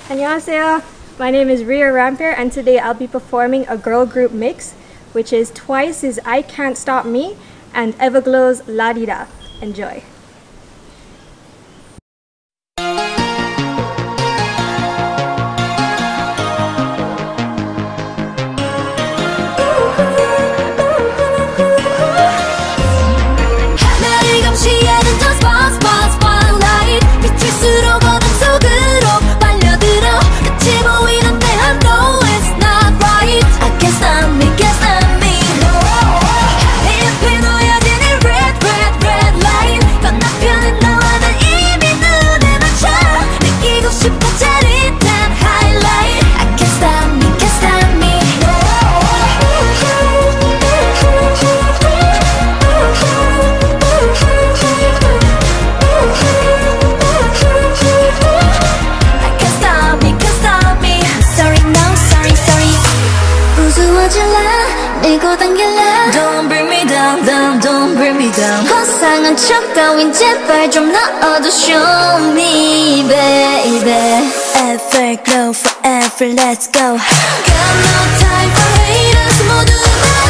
안녕하세요. My name is Ria Rampier and today I'll be performing a girl group mix, which is Twice's I Can't Stop Me and Everglow's La Di Da. Enjoy. Don't bring me down, down, don't bring me down. 허상한 척 따윈 제발 좀 넣어도 show me, baby. Everglow forever, let's go. Got no time for haters, 모두 다